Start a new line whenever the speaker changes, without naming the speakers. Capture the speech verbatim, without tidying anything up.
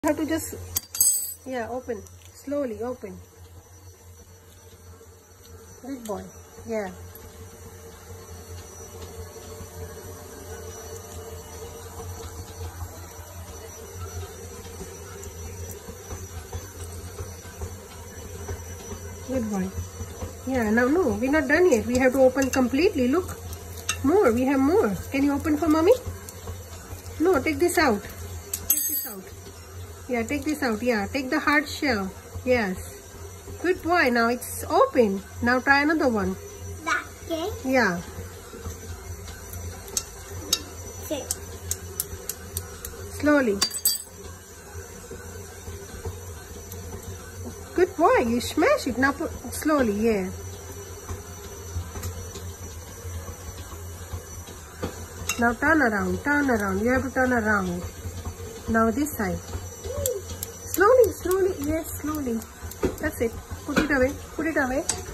You have to just, yeah, open. Slowly open. Good boy. Yeah. Good boy. Yeah, now no, we're not done yet. We have to open completely. Look. More. We have more. Can you open for mommy? No, take this out. Take this out. Yeah, take this out. Yeah, take the hard shell. Yes. Good boy. Now it's open. Now try another one.
That okay?
Yeah.
Okay.
Slowly. Good boy. You smash it. Now put slowly. Yeah. Now turn around. Turn around. You have to turn around. Now this side. Slowly. Slowly. Yes. Slowly. That's it. Put it away. Put it away.